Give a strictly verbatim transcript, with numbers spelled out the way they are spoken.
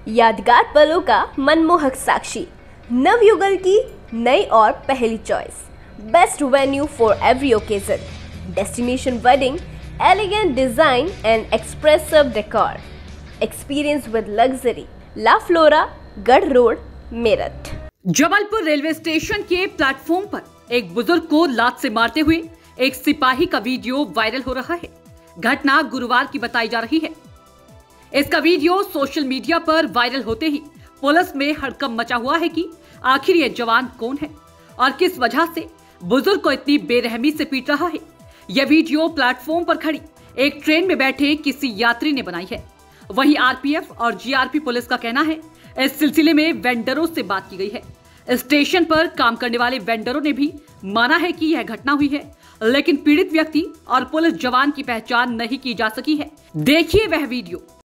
यादगार पलों का मनमोहक साक्षी, नवयुगल की नई और पहली choice, best venue for every occasion, destination wedding, elegant design and expressive decor, experience with luxury, La Flora, Garh road, Meerut. Jabalpur railway station के प्लेटफॉर्म पर एक बुजुर्ग को लात से मारते हुए एक सिपाही का वीडियो वायरल हो रहा है। घटना गुरुवार की बताई जा रही है। इसका वीडियो सोशल मीडिया पर वायरल होते ही पुलिस में हड़कंप मचा हुआ है कि आखिर ये जवान कौन है और किस वजह से बुजुर्ग को इतनी बेरहमी से पीट रहा है। यह वीडियो प्लेटफॉर्म पर खड़ी एक ट्रेन में बैठे किसी यात्री ने बनाई है। वहीं आरपीएफ और जीआरपी पुलिस का कहना है इस सिलसिले में वेंडरों से बात की गई है। स्टेशन पर काम करने वाले वेंडरों ने भी माना है कि यह घटना हुई है, लेकिन पीड़ित व्यक्ति और पुलिस जवान की पहचान नहीं की जा सकी है। देखिए वह वीडियो।